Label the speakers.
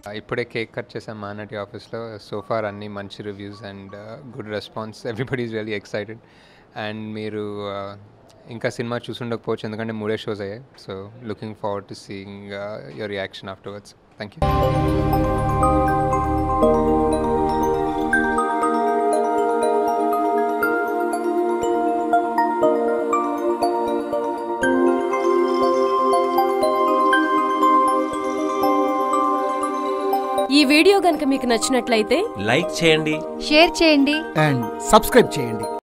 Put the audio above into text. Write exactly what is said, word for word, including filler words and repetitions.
Speaker 1: ఇప్పుడే cake cut చేసాం మహానటి ఆఫీస్లో. సో ఫార్ అన్ని మంచి reviews and good response. Everybody is really excited. And మీరు ఇంకా సినిమా చూసుండకపోవచ్చు ఎందుకంటే మూడే షోస్ అయ్యాయి. So looking forward to seeing your reaction afterwards. Thank you.
Speaker 2: ఈ వీడియో గనుక మీకు నచ్చినట్లయితే
Speaker 3: లైక్ చేయండి,
Speaker 4: షేర్ చేయండి
Speaker 5: అండ్ సబ్స్క్రైబ్ చేయండి.